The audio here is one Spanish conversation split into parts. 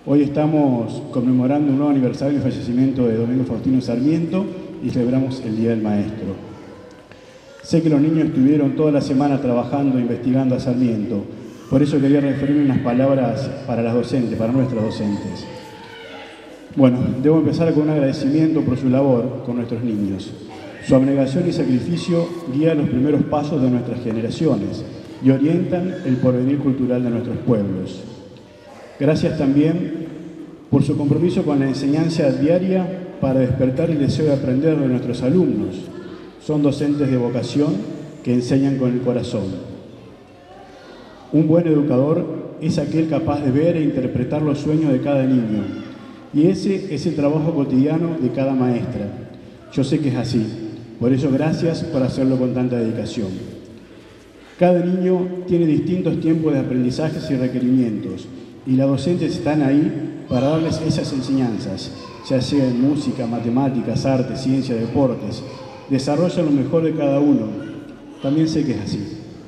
Hoy estamos conmemorando un nuevo aniversario del fallecimiento de Domingo Faustino Sarmiento y celebramos el Día del Maestro. Sé que los niños estuvieron toda la semana trabajando e investigando a Sarmiento, por eso quería referirme unas palabras para las docentes, para nuestras docentes. Bueno, debo empezar con un agradecimiento por su labor con nuestros niños. Su abnegación y sacrificio guían los primeros pasos de nuestras generaciones y orientan el porvenir cultural de nuestros pueblos. Gracias también por su compromiso con la enseñanza diaria para despertar el deseo de aprender de nuestros alumnos. Son docentes de vocación que enseñan con el corazón. Un buen educador es aquel capaz de ver e interpretar los sueños de cada niño. Y ese es el trabajo cotidiano de cada maestra. Yo sé que es así. Por eso, gracias por hacerlo con tanta dedicación. Cada niño tiene distintos tiempos de aprendizajes y requerimientos, y las docentes están ahí para darles esas enseñanzas, ya sea en música, matemáticas, artes, ciencia, deportes. Desarrollan lo mejor de cada uno. También sé que es así.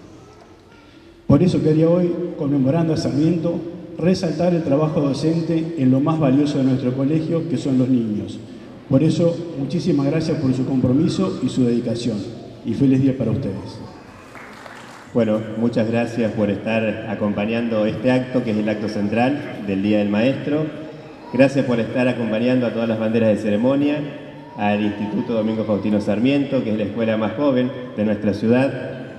Por eso quería hoy, conmemorando a Sarmiento, resaltar el trabajo docente en lo más valioso de nuestro colegio, que son los niños. Por eso, muchísimas gracias por su compromiso y su dedicación. Y feliz día para ustedes. Bueno, muchas gracias por estar acompañando este acto, que es el acto central del Día del Maestro. Gracias por estar acompañando a todas las banderas de ceremonia, al Instituto Domingo Faustino Sarmiento, que es la escuela más joven de nuestra ciudad.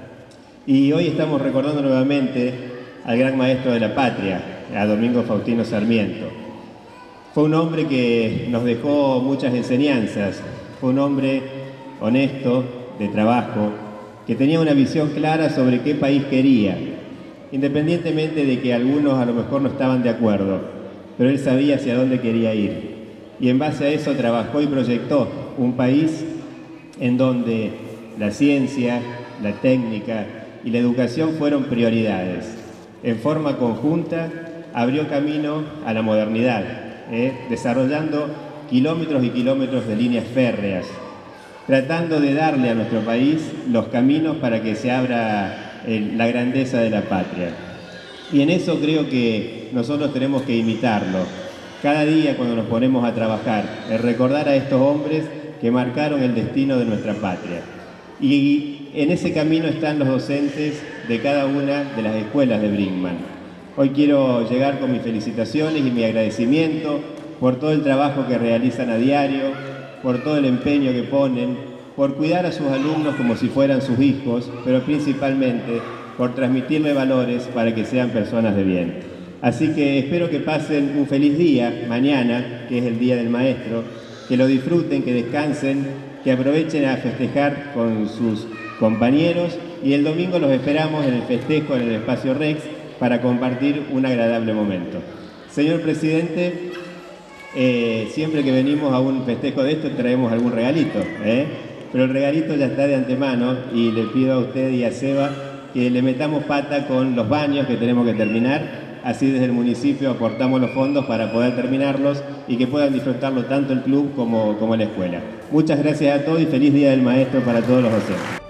Y hoy estamos recordando nuevamente al gran maestro de la patria, a Domingo Faustino Sarmiento. Fue un hombre que nos dejó muchas enseñanzas, fue un hombre honesto, de trabajo, que tenía una visión clara sobre qué país quería, independientemente de que algunos a lo mejor no estaban de acuerdo, pero él sabía hacia dónde quería ir. Y en base a eso trabajó y proyectó un país en donde la ciencia, la técnica y la educación fueron prioridades. En forma conjunta abrió camino a la modernidad, desarrollando kilómetros y kilómetros de líneas férreas, tratando de darle a nuestro país los caminos para que se abra la grandeza de la patria. Y en eso creo que nosotros tenemos que imitarlo. Cada día cuando nos ponemos a trabajar, recordar a estos hombres que marcaron el destino de nuestra patria. Y en ese camino están los docentes de cada una de las escuelas de Brinkmann. Hoy quiero llegar con mis felicitaciones y mi agradecimiento por todo el trabajo que realizan a diario, por todo el empeño que ponen, por cuidar a sus alumnos como si fueran sus hijos, pero principalmente por transmitirle valores para que sean personas de bien. Así que espero que pasen un feliz día mañana, que es el Día del Maestro, que lo disfruten, que descansen, que aprovechen a festejar con sus compañeros y el domingo los esperamos en el festejo en el Espacio Rex para compartir un agradable momento. Señor Presidente, siempre que venimos a un festejo de esto traemos algún regalito, pero el regalito ya está de antemano y le pido a usted y a Seba que le metamos pata con los baños que tenemos que terminar. Así desde el municipio aportamos los fondos para poder terminarlos y que puedan disfrutarlo tanto el club como la escuela. Muchas gracias a todos y feliz Día del Maestro para todos los docentes.